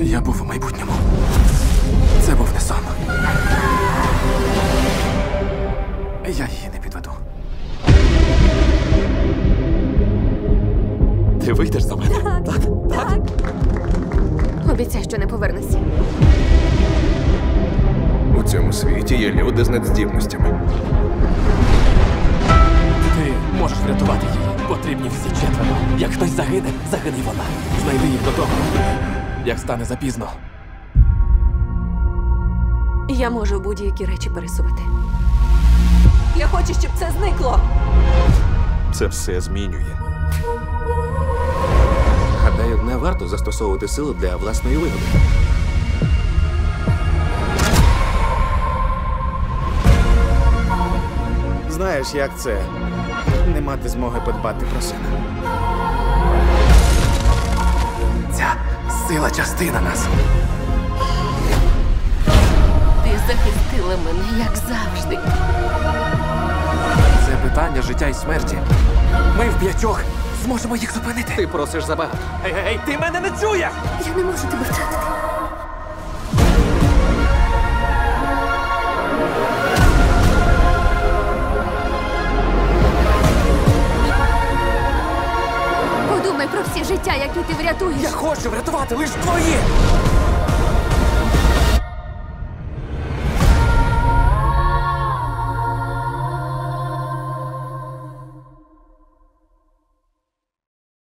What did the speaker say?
Я був у майбутньому. Це був не сон. Я її не підведу. Ти вийдеш за мене? Так. Обіцяй, що не повернешся. У цьому світі є люди з надздібностями. Ти можеш врятувати її. Потрібні всі четверо. Як хтось загине, загине й вона. Знайди їх до того, як стане запізно. Я можу будь-які речі пересувати. Я хочу, щоб це зникло. Це все змінює. Гадаю, не варто застосовувати силу для власної вигоди. Знаєш, як це не мати змоги подбати про сина. Ця сила частина нас. Ти захистила мене, як завжди. Це питання життя і смерті. Ми в п'ятьох зможемо їх зупинити. Ти просиш забагато. Ей, ти мене не чуєш! Я не можу тебе втратити. Подумай про всі життя, які ти врятуєш. Я хочу врятувати лише твої!